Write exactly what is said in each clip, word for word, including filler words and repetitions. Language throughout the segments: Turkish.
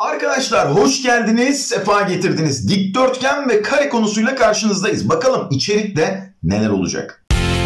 Arkadaşlar hoş geldiniz, sefa getirdiniz. Dikdörtgen ve kare konusuyla karşınızdayız. Bakalım içerikte neler olacak?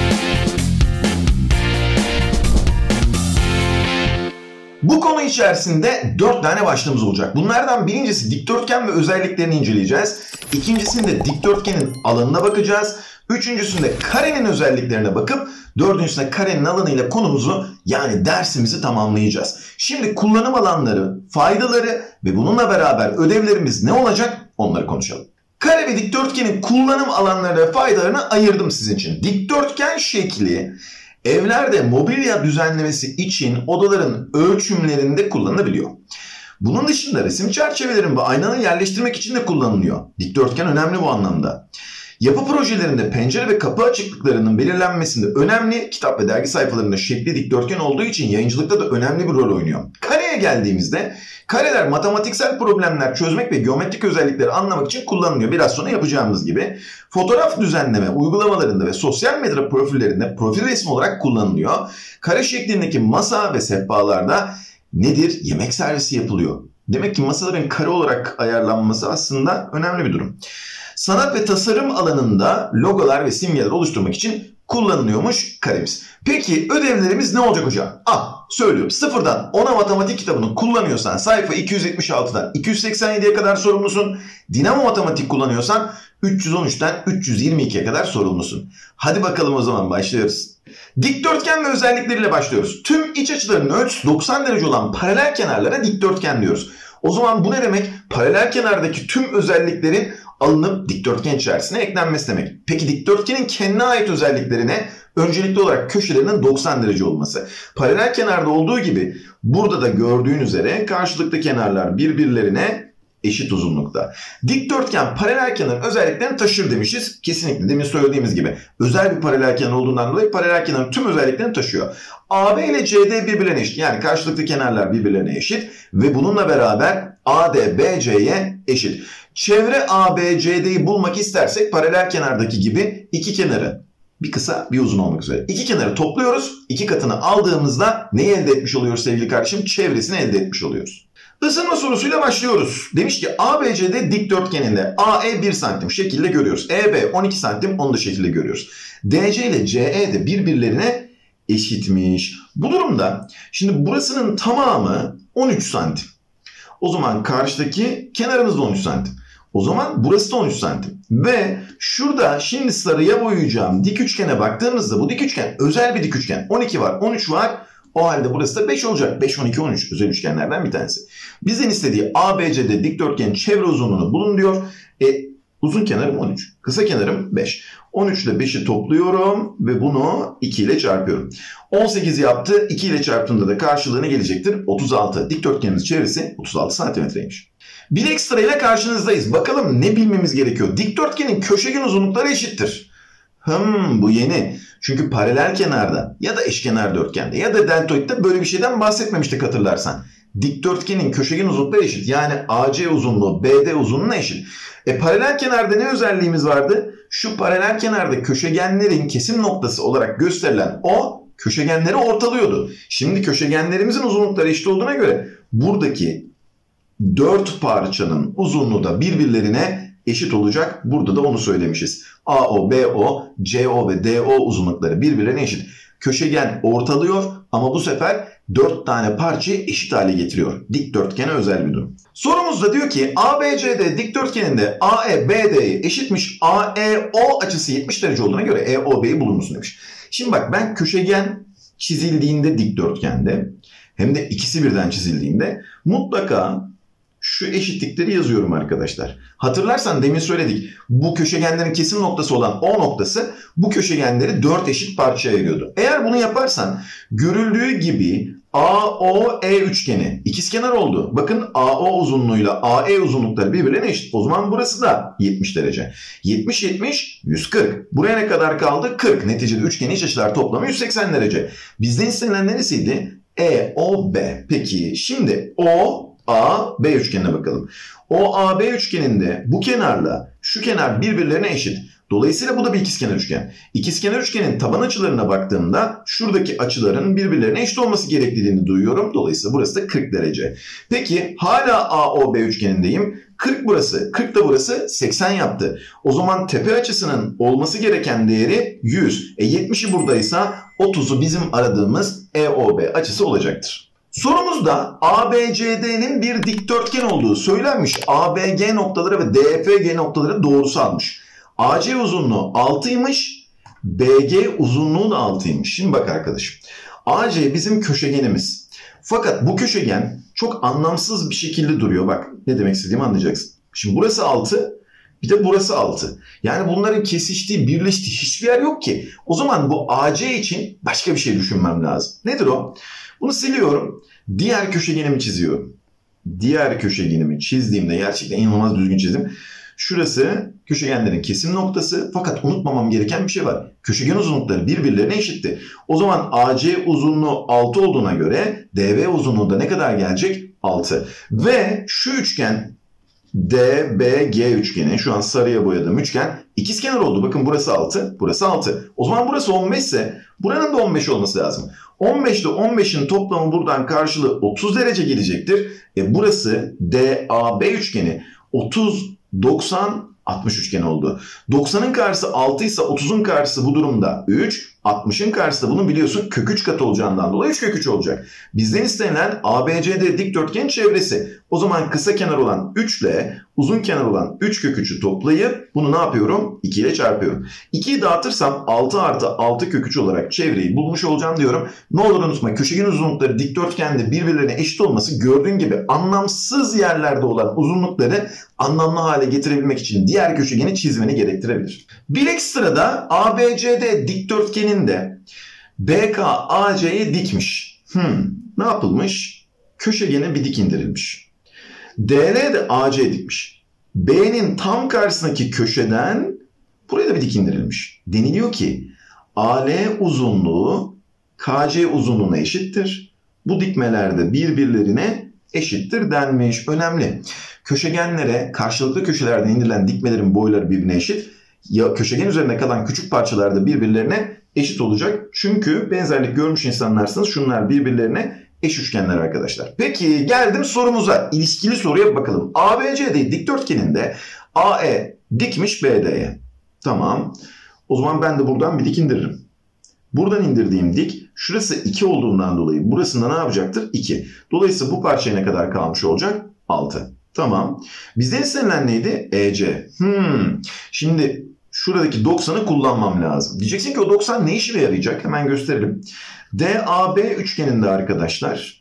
Bu konu içerisinde dört tane başlığımız olacak. Bunlardan birincisi dikdörtgen ve özelliklerini inceleyeceğiz. İkincisinde dikdörtgenin alanına bakacağız. Üçüncüsünde karenin özelliklerine bakıp dördüncüsünde karenin alanıyla konumuzu yani dersimizi tamamlayacağız. Şimdi kullanım alanları, faydaları ve bununla beraber ödevlerimiz ne olacak onları konuşalım. Kare ve dikdörtgenin kullanım alanları ve faydalarını ayırdım sizin için. Dikdörtgen şekli evlerde mobilya düzenlemesi için odaların ölçümlerinde kullanılabiliyor. Bunun dışında resim çerçevelerini ve aynaları yerleştirmek için de kullanılıyor. Dikdörtgen önemli bu anlamda. Yapı projelerinde pencere ve kapı açıklıklarının belirlenmesinde önemli, kitap ve dergi sayfalarında şekli dikdörtgen olduğu için yayıncılıkta da önemli bir rol oynuyor. Kareye geldiğimizde kareler matematiksel problemler çözmek ve geometrik özellikleri anlamak için kullanılıyor. Biraz sonra yapacağımız gibi fotoğraf düzenleme uygulamalarında ve sosyal medya profillerinde profil resmi olarak kullanılıyor. Kare şeklindeki masa ve sehpalarda nedir? Yemek servisi yapılıyor. Demek ki masaların kare olarak ayarlanması aslında önemli bir durum. Sanat ve tasarım alanında logolar ve simgeler oluşturmak için kullanılıyormuş karemiz. Peki ödevlerimiz ne olacak hocam? Ah söylüyorum, sıfırdan ona matematik kitabını kullanıyorsan sayfa iki yüz yetmiş altıdan iki yüz seksen yediye kadar sorumlusun. Dinamo matematik kullanıyorsan üç yüz on üçten üç yüz yirmi ikiye kadar sorumlusun. Hadi bakalım o zaman başlıyoruz. Dikdörtgen ve özellikleriyle başlıyoruz. Tüm iç açılarının ölçüsü doksan derece olan paralel kenarlara dikdörtgen diyoruz. O zaman bu ne demek? Paralel kenardaki tüm özelliklerin alınıp dikdörtgen içerisine eklenmesi demek. Peki dikdörtgenin kendine ait özelliklerine öncelikli olarak köşelerinin doksan derece olması. Paralel kenarda olduğu gibi burada da gördüğün üzere karşılıklı kenarlar birbirlerine eşit uzunlukta. Dikdörtgen paralel kenarın özelliklerini taşır demişiz. Kesinlikle demin söylediğimiz gibi özel bir paralel kenar olduğundan dolayı paralel kenarın tüm özelliklerini taşıyor. A B ile C D birbirlerine eşit. Yani karşılıklı kenarlar birbirlerine eşit ve bununla beraber A D B C'ye eşit. Çevre A B C D'yi bulmak istersek paralel kenardaki gibi iki kenarı bir kısa bir uzun olmak üzere İki kenarı topluyoruz. İki katını aldığımızda neyi elde etmiş oluyoruz sevgili kardeşim? Çevresini elde etmiş oluyoruz. Isınma sorusuyla başlıyoruz. Demiş ki A B C D dikdörtgeninde A E bir santim şekilde görüyoruz. E B on iki santim onu da şekilde görüyoruz. D C ile C E de birbirlerine eşitmiş. Bu durumda şimdi burasının tamamı on üç santim. O zaman karşıdaki kenarımız da on üç santim. O zaman burası da on üç santim. Ve şurada şimdi sarıya boyayacağım dik üçgene baktığımızda bu dik üçgen özel bir dik üçgen. on iki var, on üç var. O halde burası da beş olacak. beş, on iki, on üç özel üçgenlerden bir tanesi. Bizden istediği A B C D dikdörtgenin çevre uzunluğunu bulun diyor. E, uzun kenarım on üç. Kısa kenarım beş. on üç ile beşi topluyorum ve bunu iki ile çarpıyorum. on sekiz yaptı. iki ile çarptığında da karşılığını gelecektir. otuz altı. Dikdörtgenimiz çevresi otuz altı santimetreymiş. Bir ekstra ile karşınızdayız. Bakalım ne bilmemiz gerekiyor? Dikdörtgenin köşegen uzunlukları eşittir. Hmm, bu yeni. Çünkü paralel kenarda ya da eşkenar dörtgende ya da deltoidde böyle bir şeyden bahsetmemiştik hatırlarsan. Dikdörtgenin köşegen uzunlukları eşit. Yani A C uzunluğu B D uzunluğuna eşit. E paralel kenarda ne özelliğimiz vardı? Şu paralel kenarda köşegenlerin kesim noktası olarak gösterilen o köşegenleri ortalıyordu. Şimdi köşegenlerimizin uzunlukları eşit olduğuna göre buradaki dört parçanın uzunluğu da birbirlerine eşit olacak. Burada da onu söylemişiz. A O, B O, C O ve D O uzunlukları birbirlerine eşit. Köşegen ortalıyor ama bu sefer dört tane parçayı eşit hale getiriyor. Dikdörtgene özel bir durum. Sorumuzda diyor ki A B C D dikdörtgeninde A E B D'ye eşitmiş. A E O açısı yetmiş derece olduğuna göre E O B'yi bulur musun demiş. Şimdi bak ben köşegen çizildiğinde dikdörtgende hem de ikisi birden çizildiğinde mutlaka şu eşitlikleri yazıyorum arkadaşlar. Hatırlarsan demin söyledik. Bu köşegenlerin kesim noktası olan O noktası bu köşegenleri dört eşit parçaya ayırıyordu. Eğer bunu yaparsan görüldüğü gibi A O E üçgeni ikizkenar oldu. Bakın A O uzunluğuyla A E uzunlukları birbirine eşit. O zaman burası da yetmiş derece. yetmiş yetmiş yüz kırk. Buraya ne kadar kaldı? kırk. Neticede üçgenin iç açılar toplamı yüz seksen derece. Bizden istenilen neresiydi? E O B. Peki şimdi O A B üçgenine bakalım. O A B üçgeninde bu kenarla şu kenar birbirlerine eşit. Dolayısıyla bu da bir ikizkenar üçgen. İkizkenar üçgenin taban açılarına baktığımda şuradaki açıların birbirlerine eşit olması gerektiğini duyuyorum. Dolayısıyla burası da kırk derece. Peki hala A O B üçgenindeyim. kırk burası, kırk da burası seksen yaptı. O zaman tepe açısının olması gereken değeri yüz. E yetmişi buradaysa otuzu bizim aradığımız E O B açısı olacaktır. Sorumuzda A B C D'nin bir dikdörtgen olduğu söylenmiş. A B G noktaları ve D F G noktaları doğrusalmış. A C uzunluğu altıymış. B G uzunluğu da altıymış. Şimdi bak arkadaşım. A C bizim köşegenimiz. Fakat bu köşegen çok anlamsız bir şekilde duruyor. Bak ne demek istediğimi anlayacaksın. Şimdi burası altı. Bir de burası altı. Yani bunların kesiştiği, birleştiği hiçbir yer yok ki. O zaman bu A C için başka bir şey düşünmem lazım. Nedir o? Bunu siliyorum. Diğer köşegenimi çiziyorum. Diğer köşegenimi çizdiğimde gerçekten inanılmaz düzgün çizdim. Şurası köşegenlerin kesim noktası. Fakat unutmamam gereken bir şey var. Köşegen uzunlukları birbirlerine eşitti. O zaman A C uzunluğu altı olduğuna göre D B uzunluğu da ne kadar gelecek? altı. Ve şu üçgen D B G üçgeni, şu an sarıya boyadığım üçgen ikizkenar oldu. Bakın burası altı, burası altı. O zaman burası on beş ise buranın da on beş olması lazım. on beş ile on beşin toplamı buradan karşılığı otuz derece gelecektir. E burası D A B üçgeni otuz, doksan, altmış üçgen oldu. doksanın karşısı altı ise otuzun karşısı bu durumda üç. altmışın karşısı da bunun biliyorsun kök üç katı olacağından dolayı üç kök üç olacak. Bizden istenilen A B C D dikdörtgenin çevresi. O zaman kısa kenar olan üç ile uzun kenar olan üç kök üçü toplayıp bunu ne yapıyorum? iki ile çarpıyorum. ikiyi dağıtırsam altı artı altı kök üç olarak çevreyi bulmuş olacağım diyorum. Ne olur unutma, köşegen uzunlukları dikdörtgende birbirlerine eşit olması gördüğün gibi anlamsız yerlerde olan uzunlukları anlamlı hale getirebilmek için diğer köşegeni çizmeni gerektirebilir. Bir ekstra da A B C D dikdörtgenin de B K A C'ye dikmiş. Hmm, ne yapılmış? Köşegene bir dik indirilmiş. D L de A C dikmiş. B'nin tam karşısındaki köşeden buraya da bir dik indirilmiş. Deniliyor ki A L uzunluğu K C uzunluğuna eşittir. Bu dikmelerde birbirlerine eşittir denmiş. Önemli. Köşegenlere karşılıklı köşelerden indirilen dikmelerin boyları birbirine eşit. Ya köşegen üzerinde kalan küçük parçalar da birbirlerine eşit olacak. Çünkü benzerlik görmüş insanlarsınız. Şunlar birbirlerine eş üçgenler arkadaşlar. Peki geldim sorumuza. İlişkili soruya bakalım. A B C D dikdörtgeninde A E dikmiş B D'ye. Tamam. O zaman ben de buradan bir dik indiririm. Buradan indirdiğim dik şurası iki olduğundan dolayı burasında ne yapacaktır? iki. Dolayısıyla bu parçaya ne kadar kalmış olacak? altı. Tamam. Bizden istenilen neydi? E C. Hmm. Şimdi şuradaki doksanı kullanmam lazım. Diyeceksin ki o doksan ne işime yarayacak? Hemen gösterelim. D A B üçgeninde arkadaşlar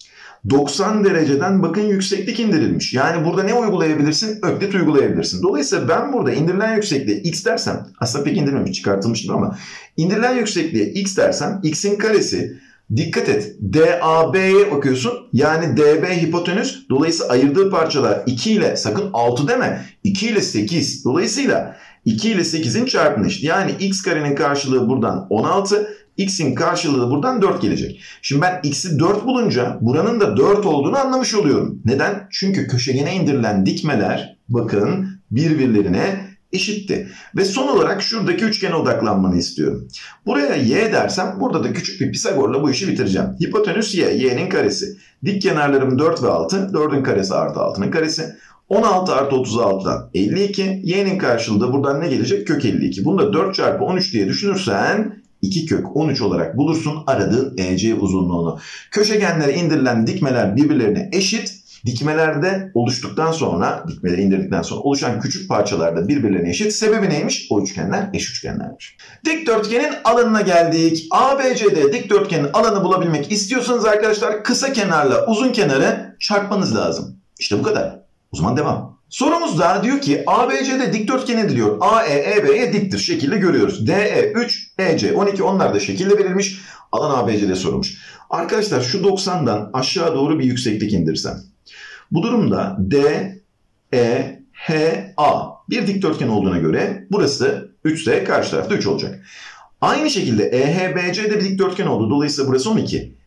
doksan dereceden bakın yükseklik indirilmiş. Yani burada ne uygulayabilirsin? Öklit uygulayabilirsin. Dolayısıyla ben burada indirilen yüksekliğe x dersem, aslında pek indirilmemiş, çıkartılmıştır ama indirilen yüksekliğe x dersem x'in karesi, dikkat et, D A B'ye bakıyorsun. Yani D B hipotenüs. Dolayısıyla ayırdığı parçalar iki ile, sakın altı deme, iki ile sekiz. Dolayısıyla iki ile sekizin çarpımı eşit. Yani x karenin karşılığı buradan on altı. X'in karşılığı buradan dört gelecek. Şimdi ben x'i dört bulunca buranın da dört olduğunu anlamış oluyorum. Neden? Çünkü köşegene indirilen dikmeler bakın birbirlerine eşitti. Ve son olarak şuradaki üçgene odaklanmanı istiyorum. Buraya y dersem burada da küçük bir Pisagor'la bu işi bitireceğim. Hipotenüs y, y'nin karesi. Dik kenarlarım dört ve altı. dördün karesi artı altının karesi. on altı artı otuz altıdan elli iki. Y'nin karşılığı da buradan ne gelecek? Kök elli iki. Bunu da dört çarpı on üç diye düşünürsen iki kök on üç olarak bulursun aradığın E C uzunluğunu. Köşegenlere indirilen dikmeler birbirlerine eşit. Dikmelerde oluştuktan sonra, dikmeleri indirdikten sonra oluşan küçük parçalar da birbirlerine eşit. Sebebi neymiş? O üçgenler eş üçgenlermiş. Dikdörtgenin alanına geldik. A B C D dikdörtgenin alanı bulabilmek istiyorsanız arkadaşlar kısa kenarla uzun kenarı çarpmanız lazım. İşte bu kadar. O zaman devam. Sorumuz da diyor ki A B C D dikdörtgeni diyor. A E E B'ye diktir. Şekilde görüyoruz. D E üç, E C on iki, onlar da şekilde verilmiş. Alan A B C D sorulmuş. Arkadaşlar şu doksandan aşağı doğru bir yükseklik indirsem. Bu durumda D, E, H, A bir dikdörtgen olduğuna göre burası üç ise karşı tarafta üç olacak. Aynı şekilde E H B C de bir dikdörtgen oldu. Dolayısıyla burası on iki.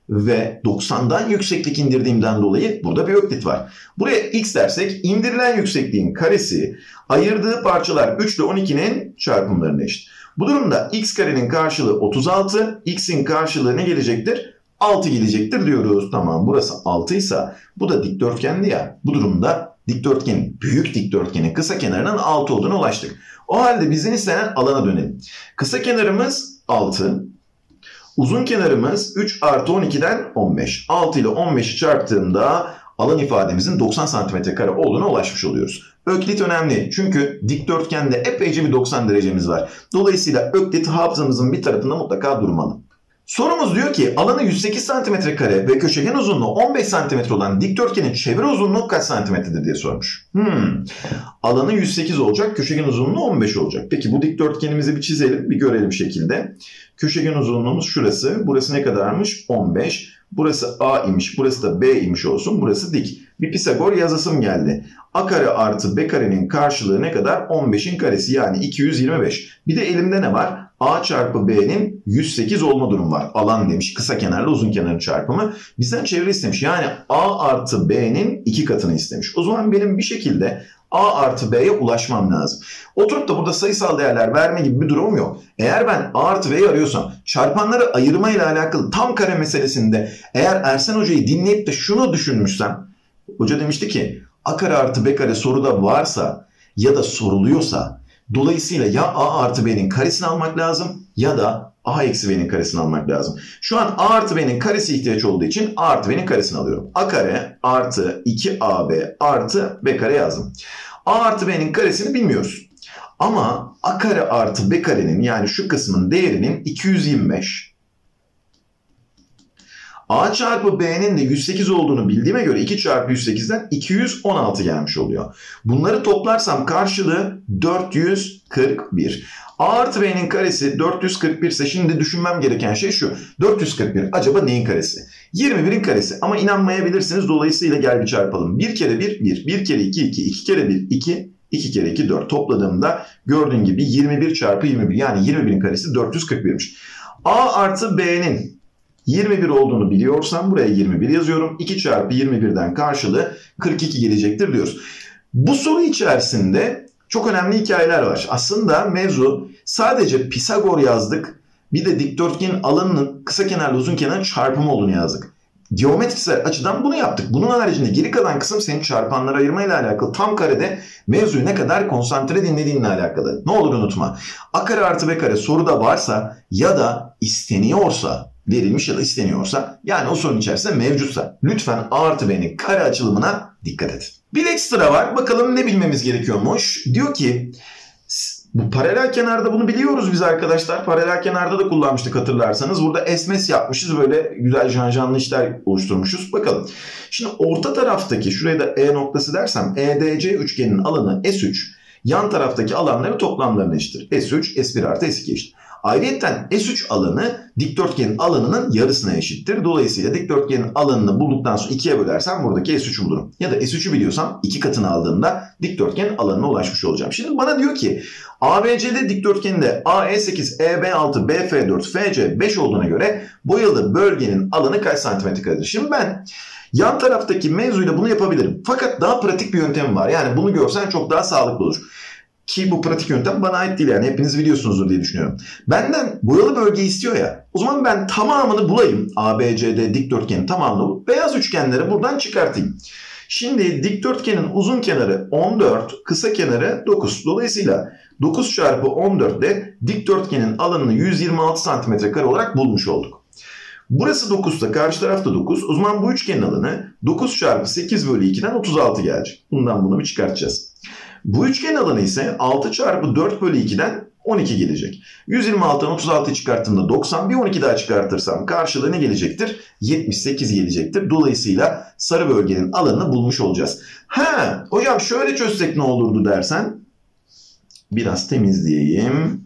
ve doksandan yükseklik indirdiğimden dolayı burada bir öklit var. Buraya x dersek indirilen yüksekliğin karesi ayırdığı parçalar üç ile on ikinin çarpımlarına eşit. Bu durumda x karenin karşılığı otuz altı, x'in karşılığı ne gelecektir? altı gelecektir diyoruz. Tamam, burası altı ise bu da dikdörtgendi ya. Bu durumda dikdörtgenin, büyük dikdörtgenin kısa kenarının altı olduğuna ulaştık. O halde bizden istenen alana dönelim. Kısa kenarımız altı. Uzun kenarımız üç artı on ikiden on beş. altı ile on beşi çarptığımda alan ifademizin doksan santimetre kare olduğuna ulaşmış oluyoruz. Öklit önemli çünkü dikdörtgende epeyce bir doksan derecemiz var. Dolayısıyla öklit hafızamızın bir tarafında mutlaka durmalı. Sorumuz diyor ki alanı yüz sekiz santimetre kare ve köşegen uzunluğu on beş santimetre olan dikdörtgenin çevre uzunluğu kaç santimetredir diye sormuş. Hmm. Alanı yüz sekiz olacak, köşegen uzunluğu on beş olacak. Peki bu dikdörtgenimizi bir çizelim, bir görelim şekilde. Köşegen uzunluğumuz şurası. Burası ne kadarmış? on beş. Burası A imiş, burası da B imiş olsun. Burası dik. Bir Pisagor yazısım geldi. A kare artı B karenin karşılığı ne kadar? on beşin karesi yani iki yüz yirmi beş. Bir de elimde ne var? A çarpı B'nin yüz sekiz olma durumu var. Alan demiş. Kısa kenarla uzun kenarın çarpımı. Bizden çevre istemiş. Yani A artı B'nin iki katını istemiş. O zaman benim bir şekilde A artı B'ye ulaşmam lazım. Oturup da burada sayısal değerler verme gibi bir durumum yok. Eğer ben A artı B'yi arıyorsam çarpanları ayırma ile alakalı tam kare meselesinde eğer Ersen Hoca'yı dinleyip de şunu düşünmüşsem, hoca demişti ki A kare artı B kare soruda varsa ya da soruluyorsa dolayısıyla ya A artı B'nin karesini almak lazım ya da A eksi B'nin karesini almak lazım. Şu an A artı B'nin karesi ihtiyaç olduğu için A artı B'nin karesini alıyorum. A kare artı iki A B artı B kare yazdım. A artı B'nin karesini bilmiyoruz. Ama A kare artı B karenin yani şu kısmın değerinin iki yüz yirmi beş. A çarpı B'nin de yüz sekiz olduğunu bildiğime göre iki çarpı yüz sekizden iki yüz on altı gelmiş oluyor. Bunları toplarsam karşılığı dört yüz kırk bir. A artı B'nin karesi dört yüz kırk bir ise şimdi düşünmem gereken şey şu. dört yüz kırk bir acaba neyin karesi? yirmi birin karesi ama inanmayabilirsiniz, dolayısıyla gel bir çarpalım. bir kere bir, bir. bir kere iki, iki. iki kere bir, iki. iki kere iki, dört. Topladığımda gördüğün gibi yirmi bir çarpı yirmi bir yani yirmi birin karesi dört yüz kırk birmiş. A artı B'nin yirmi bir olduğunu biliyorsam buraya yirmi bir yazıyorum. iki çarpı yirmi birden karşılığı kırk iki gelecektir diyoruz. Bu soru içerisinde çok önemli hikayeler var. Aslında mevzu sadece Pisagor yazdık. Bir de dikdörtgenin alanının kısa kenarla uzun kenarın çarpımı olduğunu yazdık. Geometrisel açıdan bunu yaptık. Bunun haricinde geri kalan kısım senin çarpanlara ayırmayla alakalı. Tam karede mevzuyu ne kadar konsantre dinlediğinle alakalı. Ne olur unutma. A kare artı B kare soruda varsa ya da isteniyorsa, verilmiş ya da isteniyorsa, yani o sorunun içerisinde mevcutsa lütfen A artı B'nin kare açılımına dikkat et. Bir ekstra var. Bakalım ne bilmemiz gerekiyormuş. Diyor ki bu paralel kenarda bunu biliyoruz biz arkadaşlar. Paralel kenarda da kullanmıştık hatırlarsanız. Burada esmes yapmışız. Böyle güzel janjanlı işler oluşturmuşuz. Bakalım. Şimdi orta taraftaki, şuraya da E noktası dersem E D C üçgenin alanı S üç. Yan taraftaki alanları toplamlarına eşittir. S üç, S bir artı S iki eşit. Ayrıyeten S üç alanı dikdörtgenin alanının yarısına eşittir. Dolayısıyla dikdörtgenin alanını bulduktan sonra ikiye bölersem buradaki S üçü bulurum. Ya da S üçü biliyorsam iki katını aldığımda dikdörtgenin alanına ulaşmış olacağım. Şimdi bana diyor ki A B C D dikdörtgeninde A E sekiz, E B altı, B F dört, F C beş olduğuna göre boyalı bölgenin alanı kaç santimetre karedir? Şimdi ben yan taraftaki mevzuyla bunu yapabilirim. Fakat daha pratik bir yöntem var. Yani bunu görsen çok daha sağlıklı olur. Ki bu pratik yöntem bana ait değil, yani hepiniz biliyorsunuzdur diye düşünüyorum. Benden boyalı bölge istiyor ya. O zaman ben tamamını bulayım. A B C D dikdörtgenin tamamını bulup beyaz üçgenleri buradan çıkartayım. Şimdi dikdörtgenin uzun kenarı on dört, kısa kenarı dokuz. Dolayısıyla dokuz çarpı on dört ile dikdörtgenin alanını yüz yirmi altı santimetre kare olarak bulmuş olduk. Burası dokuz ise karşı tarafta dokuz. O zaman bu üçgenin alanı dokuz çarpı sekiz bölü ikiden otuz altı gelecek. Bundan bunu bir çıkartacağız. Bu üçgen alanı ise altı çarpı dört bölü ikiden on iki gelecek. yüz yirmi altıdan otuz altıyı çıkarttığımda doksan, bir on iki daha çıkartırsam karşılığı ne gelecektir? yetmiş sekiz gelecektir. Dolayısıyla sarı bölgenin alanını bulmuş olacağız. Ha, hocam şöyle çözsek ne olurdu dersen, biraz temizleyeyim.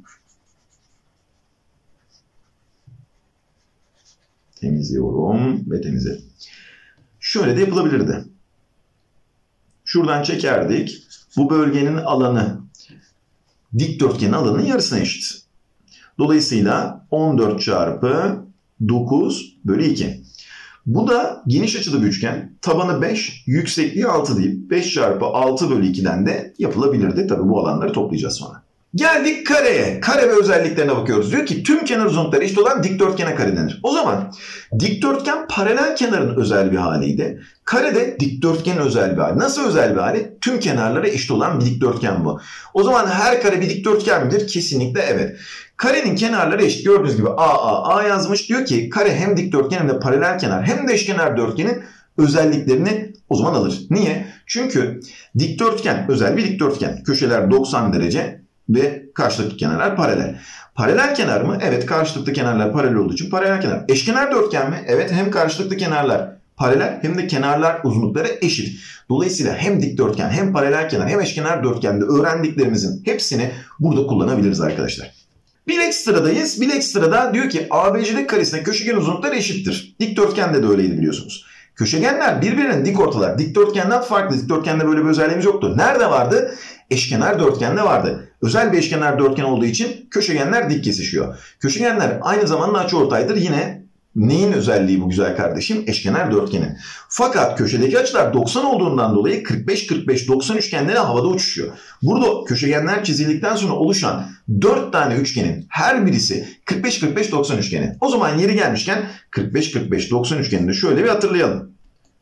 Temizliyorum ve temizledim. Şöyle de yapılabilirdi. Şuradan çekerdik. Bu bölgenin alanı dikdörtgenin alanının yarısına eşit. Dolayısıyla on dört çarpı dokuz bölü iki. Bu da geniş açılı bir üçgen. Tabanı beş, yüksekliği altı deyip beş çarpı altı bölü ikiden de yapılabilirdi. Tabii bu alanları toplayacağız sonra. Geldik kareye. Kare ve özelliklerine bakıyoruz. Diyor ki tüm kenar uzunlukları eşit olan dikdörtgene kare denir. O zaman dikdörtgen paralel kenarın özel bir haliydi. Kare de dikdörtgenin özel bir hali. Nasıl özel bir hali? Tüm kenarları eşit olan bir dikdörtgen bu. O zaman her kare bir dikdörtgen midir? Kesinlikle evet. Karenin kenarları eşit. Gördüğünüz gibi A, A, A yazmış. Diyor ki kare hem dikdörtgen hem de paralel kenar hem de eşkenar dörtgenin özelliklerini o zaman alır. Niye? Çünkü dikdörtgen özel bir dikdörtgen. Köşeler doksan derece ve karşılıklı kenarlar paralel. Paralel kenar mı? Evet, karşılıklı kenarlar paralel olduğu için paralel kenar. Eşkenar dörtgen mi? Evet, hem karşılıklı kenarlar paralel hem de kenarlar uzunlukları eşit. Dolayısıyla hem dikdörtgen hem paralel kenar hem eşkenar dörtgende öğrendiklerimizin hepsini burada kullanabiliriz arkadaşlar. Bir ekstradayız. Bir ekstrada diyor ki A B C D karesinde köşegen uzunlukları eşittir. Dikdörtgende de öyleydi biliyorsunuz. Köşegenler birbirinin dik ortalar. Dikdörtgenden farklı. Dikdörtgende böyle bir özelliğimiz yoktu. Nerede vardı? Eşkenar dörtgende vardı. Özel bir eşkenar dörtgen olduğu için köşegenler dik kesişiyor. Köşegenler aynı zamanda açıortaydır. Yine neyin özelliği bu güzel kardeşim? Eşkenar dörtgenin. Fakat köşedeki açılar doksan olduğundan dolayı kırk beş kırk beş doksan üçgenleri havada uçuşuyor. Burada köşegenler çizildikten sonra oluşan dört tane üçgenin her birisi kırk beş kırk beş doksan üçgeni. O zaman yeri gelmişken kırk beş kırk beş doksan üçgenini de şöyle bir hatırlayalım.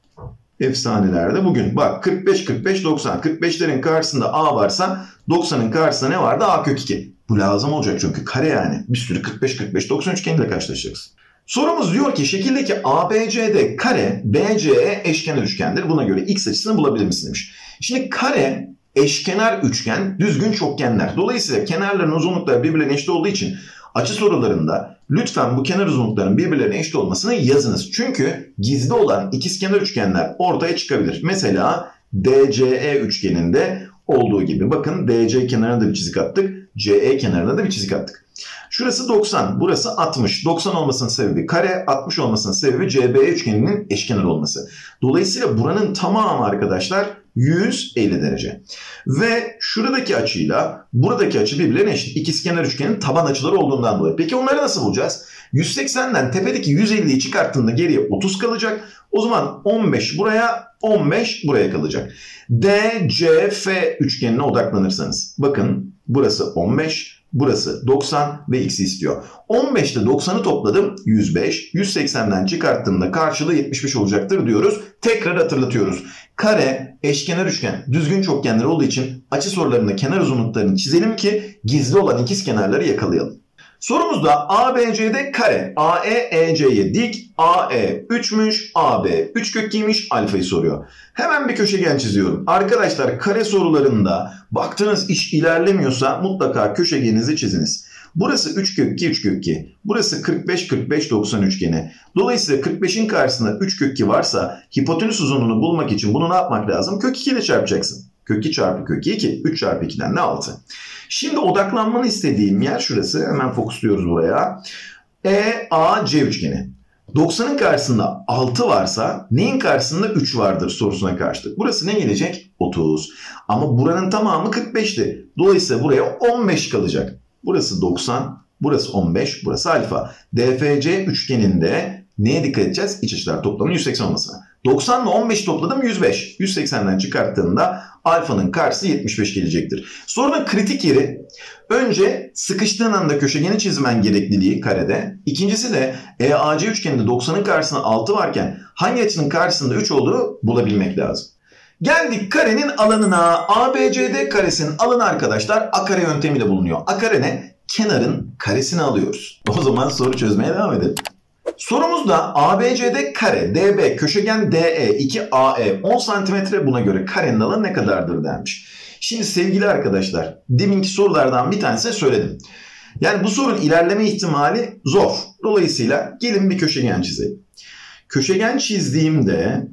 Efsanelerde bugün. Bak kırk beş kırk beş doksan. kırk beşlerin karşısında A varsa doksanın karşısında ne vardı? A kök iki. Bu lazım olacak çünkü kare yani. Bir sürü kırk beş kırk beş doksan üçgeniyle karşılaşacaksın. Sorumuz diyor ki şekildeki A B C D kare B C E eşkenar üçgendir. Buna göre x açısını bulabilir misin demiş. Şimdi kare eşkenar üçgen düzgün çokgenler. Dolayısıyla kenarların uzunlukları birbirlerine eşit olduğu için açı sorularında lütfen bu kenar uzunluklarının birbirlerine eşit olmasını yazınız. Çünkü gizli olan ikizkenar üçgenler ortaya çıkabilir. Mesela D C E üçgeninde olduğu gibi. Bakın D C kenarına da bir çizik attık. C E kenarına da bir çizik attık. Şurası doksan, burası altmış. doksan olmasının sebebi kare, altmış olmasının sebebi C B E üçgeninin eşkenar olması. Dolayısıyla buranın tamamı arkadaşlar yüz elli derece. Ve şuradaki açıyla buradaki açı birbirlerine eşit. İkizkenar üçgenin taban açıları olduğundan dolayı. Peki onları nasıl bulacağız? yüz seksenden tepedeki yüz elliyi çıkarttığında geriye otuz kalacak. O zaman on beş buraya, on beş buraya kalacak. D C F üçgenine odaklanırsanız. Bakın burası on beş. Burası doksan ve x'i istiyor. on beşte doksanı topladım yüz beş. yüz seksenden çıkarttığımda karşılığı yetmiş beş olacaktır diyoruz. Tekrar hatırlatıyoruz. Kare, eşkenar üçgen, düzgün çokgenler olduğu için açı sorularında kenar uzunluklarını çizelim ki gizli olan ikiz kenarları yakalayalım. Sorumuzda A B C D kare, A E E C'ye dik, A E üçmüş, A B üç kök ikiymiş, alfayı soruyor. Hemen bir köşegen çiziyorum. Arkadaşlar kare sorularında baktığınız iş ilerlemiyorsa mutlaka köşegeninizi çiziniz. Burası üç kök iki, üç kök iki. Burası kırk beş kırk beş doksan üçgeni. Dolayısıyla kırk beşin karşısında üç kök iki varsa hipotenüs uzunluğunu bulmak için bunu ne yapmak lazım? Kök iki ile çarpacaksın. Kök iki çarpı kök iki, üç çarpı ikiden de altı. Şimdi odaklanmanı istediğim yer şurası. Hemen fokusluyoruz buraya. E A C üçgeni. doksanın karşısında altı varsa neyin karşısında üç vardır sorusuna karşılık. Burası ne gelecek? otuz. Ama buranın tamamı kırk beşti. Dolayısıyla buraya on beş kalacak. Burası doksan, burası on beş, burası alfa. D F C üçgeninde neye dikkat edeceğiz? İç açılar toplamının yüz seksen olmasına. doksan ile on beş topladım yüz beş. yüz seksenden çıkarttığımda alfanın karşısı yetmiş beş gelecektir. Sorunun kritik yeri önce sıkıştığın anda köşegeni çizmen gerekliliği karede. İkincisi de E A C üçgeninde doksanın karşısında altı varken hangi açının karşısında üç olduğu bulabilmek lazım. Geldik karenin alanına. A B C D karesinin alanı arkadaşlar a kare yöntemiyle bulunuyor. A kare ne? Kenarın karesini alıyoruz. O zaman soru çözmeye devam edelim. Sorumuzda A B C D kare, D B köşegen D E iki A E on santimetre, buna göre karenin alanı ne kadardır denmiş. Şimdi sevgili arkadaşlar, deminki sorulardan bir tanesini söyledim. Yani bu sorunun ilerleme ihtimali zor. Dolayısıyla gelin bir köşegen çizelim. Köşegen çizdiğimde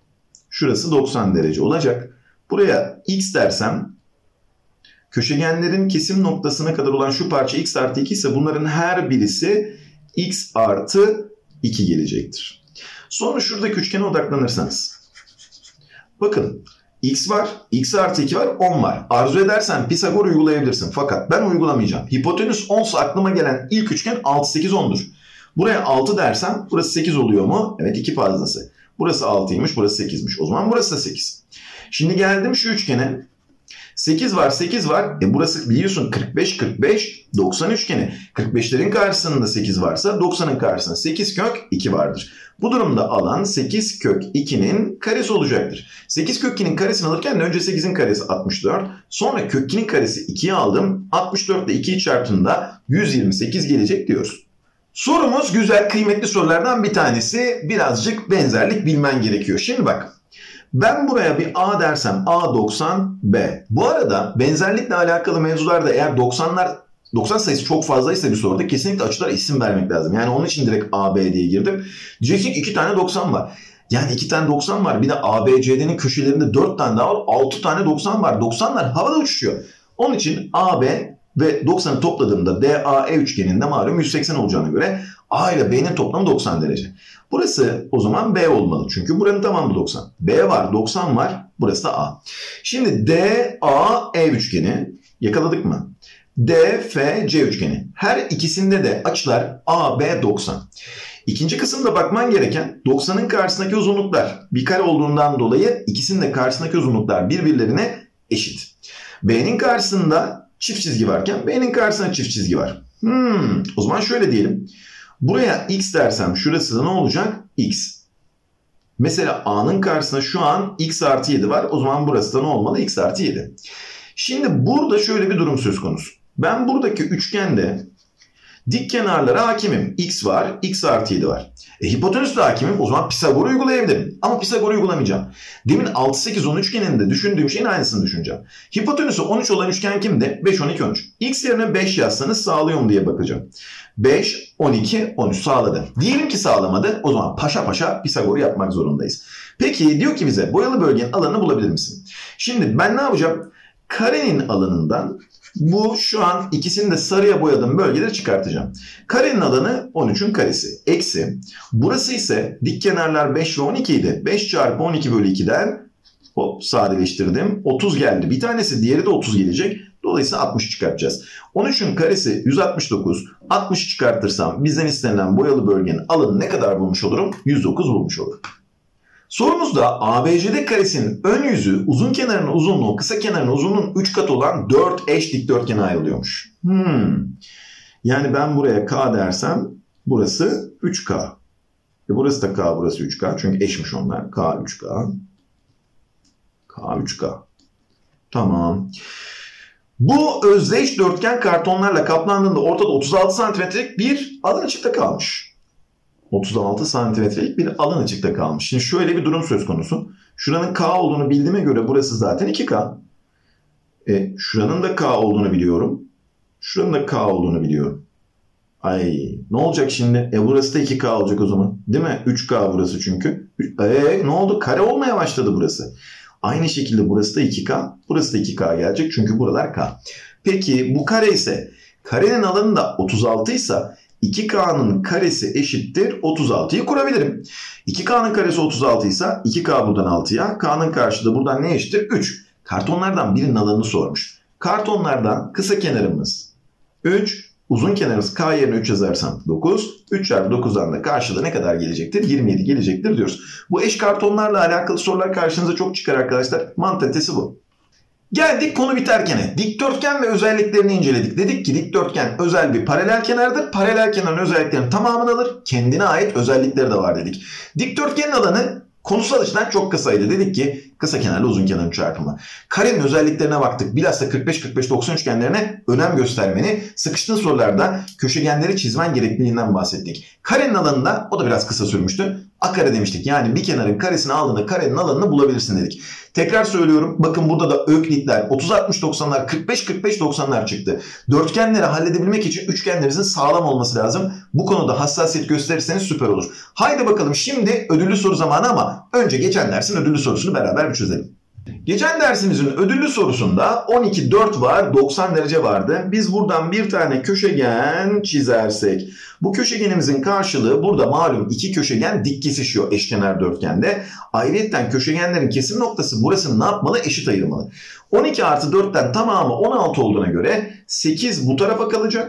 şurası doksan derece olacak. Buraya x dersem köşegenlerin kesim noktasına kadar olan şu parça x artı iki ise bunların her birisi x artı iki gelecektir. Sonra şuradaki üçgene odaklanırsanız. Bakın x var, x artı iki var, on var. Arzu edersen Pisagor uygulayabilirsin. Fakat ben uygulamayacağım. Hipotenüs on ise aklıma gelen ilk üçgen altı sekiz on'dur. Buraya altı dersem burası sekiz oluyor mu? Evet, iki fazlası. Burası altıymış, burası sekizmiş. O zaman burası da sekiz. Şimdi geldim şu üçgene. sekiz var, sekiz var. E burası biliyorsun kırk beş, kırk beş, doksan üçgeni. kırk beşlerin karşısında sekiz varsa doksanın karşısında sekiz kök iki vardır. Bu durumda alan sekiz kök ikinin karesi olacaktır. sekiz kök ikinin karesini alırken de önce sekizin karesi altmış dört. Sonra kök ikinin karesi ikiyi aldım. altmış dört ile ikiyi çarptığında yüz yirmi sekiz gelecek diyoruz. Sorumuz güzel, kıymetli sorulardan bir tanesi. Birazcık benzerlik bilmen gerekiyor. Şimdi bak. Ben buraya bir A dersem A doksan, B. Bu arada benzerlikle alakalı mevzularda eğer doksanlar doksan sayısı çok fazlaysa bir soruda kesinlikle açılara isim vermek lazım. Yani onun için direkt A, B diye girdim. Diyeceksin ki iki tane doksan var. Yani iki tane doksan var. Bir de A, B, C, D'nin köşelerinde dört tane daha var. altı tane doksan var. doksanlar havada uçuşuyor. Onun için A, B ve doksanı topladığımda D A E üçgeninde malum yüz seksen olacağına göre A ile B'nin toplamı doksan derece. Burası o zaman B olmalı. Çünkü buranın tamamı doksan. B var, doksan var. Burası da A. Şimdi D A E üçgeni yakaladık mı? D F C üçgeni. Her ikisinde de açılar A B doksan. İkinci kısımda bakman gereken doksanın karşısındaki uzunluklar. Bir kare olduğundan dolayı ikisinin de karşısındaki uzunluklar birbirlerine eşit. B'nin karşısında çift çizgi varken B'nin karşısında çift çizgi var. Hmm, o zaman şöyle diyelim. Buraya x dersem şurası da ne olacak? X. Mesela A'nın karşısında şu an x artı yedi var. O zaman burası da ne olmalı? X artı yedi. Şimdi burada şöyle bir durum söz konusu. Ben buradaki üçgende dik kenarlara hakimim. X var, x artı yedi var. E, hipotenüs de hakimim. O zaman Pisagor'u uygulayabilirim. Ama Pisagor'u uygulamayacağım. Demin altı sekiz on üçgeninde düşündüğüm şeyin aynısını düşüneceğim. Hipotenüsü on üç olan üçgen kimdi? beş on iki on üç. X yerine beş yazsanız sağlıyor mu diye bakacağım. beş, on iki, on üç sağladı. Diyelim ki sağlamadı. O zaman paşa paşa Pisagor'u yapmak zorundayız. Peki diyor ki bize boyalı bölgenin alanını bulabilir misin? Şimdi ben ne yapacağım? Karenin alanından bu şu an ikisini de sarıya boyadığım bölgeleri çıkartacağım. Karenin alanı on üçün karesi. Eksi. Burası ise dik kenarlar beş ve on iki idi. beş çarpı on iki bölü ikiden hop sadeleştirdim. otuz geldi. Bir tanesi diğeri de otuz gelecek. Dolayısıyla altmış çıkartacağız. on üçün karesi yüz altmış dokuz. altmışı çıkartırsam bizden istenilen boyalı bölgenin alanı ne kadar bulmuş olurum? yüz dokuz bulmuş olurum. Sorumuzda A B C D karesinin ön yüzü uzun kenarının uzunluğu kısa kenarının uzunluğunun üç katı olan dört eş dikdörtgene ayrılıyormuş. Hmm. Yani ben buraya K dersem burası üç K. E burası da K, burası üç K. Çünkü eşmiş onlar. K üç K. K üç K. Tamam. Bu özdeş dörtgen kartonlarla kaplandığında ortada otuz altı santimetrelik bir alan açıkta kalmış. otuz altı santimetrelik bir alan açıkta kalmış. Şimdi şöyle bir durum söz konusu. Şuranın K olduğunu bildiğime göre burası zaten iki K. E, şuranın da K olduğunu biliyorum. Şuranın da K olduğunu biliyorum. Ay ne olacak şimdi? E burası da iki K olacak o zaman. Değil mi? üç K burası çünkü. E ne oldu? Kare olmaya başladı burası. Aynı şekilde burası da iki K. Burası da iki K gelecek. Çünkü buralar K. Peki bu kare ise karenin alanı da otuz altı ise iki K'nın karesi eşittir otuz altıyı kurabilirim. iki K'nın karesi otuz altı ise iki K buradan altıya. K'nın karşılığı buradan ne eşittir? üç. Kartonlardan birinin alanını sormuş. Kartonlardan kısa kenarımız üç. Uzun kenarımız K yerine üç yazarsam dokuz. üç çarpı dokuzdan da karşılığı ne kadar gelecektir? yirmi yedi gelecektir diyoruz. Bu eş kartonlarla alakalı sorular karşınıza çok çıkar arkadaşlar. Mantalitesi bu. Geldik konu biterkene. Dikdörtgen ve özelliklerini inceledik. Dedik ki dikdörtgen özel bir paralel kenardır. Paralel kenarın özelliklerinin tamamını alır. Kendine ait özellikleri de var dedik. Dikdörtgenin alanı konusal açıdan çok kısaydı. Dedik ki kısa kenarla uzun kenarın çarpımı. Karenin özelliklerine baktık. Bilhassa kırk beş kırk beş doksan üçgenlerine önem göstermeni, sıkıştığın sorularda köşegenleri çizmen gerekliliğinden bahsettik. Karenin alanında o da biraz kısa sürmüştü. A kare demiştik. Yani bir kenarın karesini aldığında karenin alanını bulabilirsin dedik. Tekrar söylüyorum. Bakın burada da öklitler otuz altmış doksanlar kırk beş kırk beş doksanlar çıktı. Dörtgenleri halledebilmek için üçgenlerinizin sağlam olması lazım. Bu konuda hassasiyet gösterirseniz süper olur. Haydi bakalım şimdi ödüllü soru zamanı ama önce geçen dersin ödüllü sorusunu beraber bir çözelim. Geçen dersimizin ödüllü sorusunda on iki dört var, doksan derece vardı. Biz buradan bir tane köşegen çizersek bu köşegenimizin karşılığı burada malum iki köşegen dik kesişiyor eşkenar dörtgende. Ayrıyeten köşegenlerin kesim noktası burasını ne yapmalı? Eşit ayırmalı. on iki artı dörtten tamamı on altı olduğuna göre sekiz bu tarafa kalacak.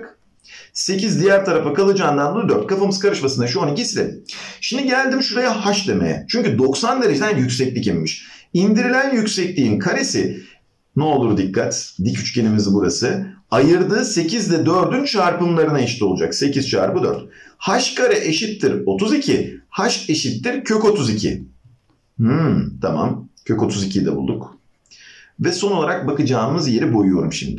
sekiz diğer tarafa kalacağından da dört. Kafamız karışmasın da şu on ikiyi silelim. Şimdi geldim şuraya h demeye. Çünkü doksan dereceden yükseklik inmiş. İndirilen yüksekliğin karesi, ne olur dikkat, dik üçgenimiz burası, ayırdığı sekiz ile dördün çarpımlarına eşit olacak. sekiz çarpı dört. H kare eşittir otuz iki. H eşittir kök otuz iki. Hmm, tamam. Kök otuz ikiyi de bulduk. Ve son olarak bakacağımız yeri boyuyorum şimdi.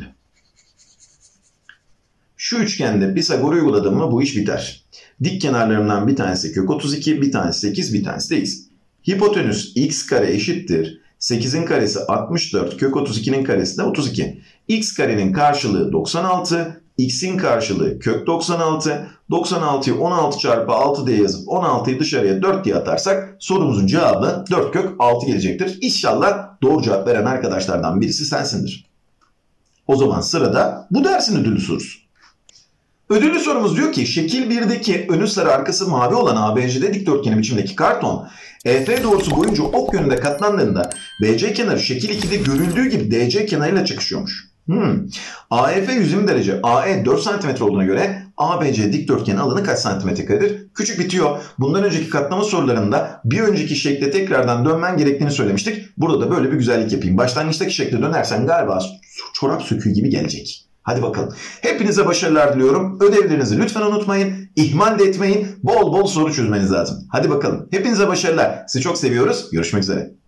Şu üçgende Pisagor uyguladım mı bu iş biter. Dik kenarlarından bir tanesi kök otuz iki, bir tanesi sekiz, bir tanesi de x. Hipotenüs x kare eşittir. sekizin karesi altmış dört, kök otuz ikinin karesi de otuz iki. X karenin karşılığı doksan altı, x'in karşılığı kök doksan altı. doksan altıyı on altı çarpı altı diye yazıp on altıyı dışarıya dört diye atarsak sorumuzun cevabı dört kök altı gelecektir. İnşallah doğru cevap veren arkadaşlardan birisi sensindir. O zaman sırada bu dersin ödüllü sorusu. Ödüllü sorumuz diyor ki şekil birdeki önü sarı arkası mavi olan A B C D dikdörtgeni biçimdeki karton E F doğrusu boyunca ok yönünde katlandığında B C kenarı şekil ikide görüldüğü gibi D C kenarıyla çakışıyormuş. Hmm. A E F yüz yirmi derece, A E dört santimetre olduğuna göre A B C dikdörtgenin alanı kaç santimetre karedir? Küçük bitiyor. Bundan önceki katlama sorularında bir önceki şekle tekrardan dönmen gerektiğini söylemiştik. Burada da böyle bir güzellik yapayım. Başlangıçtaki şekle dönersen galiba çorap söküğü gibi gelecek. Hadi bakalım. Hepinize başarılar diliyorum. Ödevlerinizi lütfen unutmayın. İhmal de etmeyin. Bol bol soru çözmeniz lazım. Hadi bakalım. Hepinize başarılar. Sizi çok seviyoruz. Görüşmek üzere.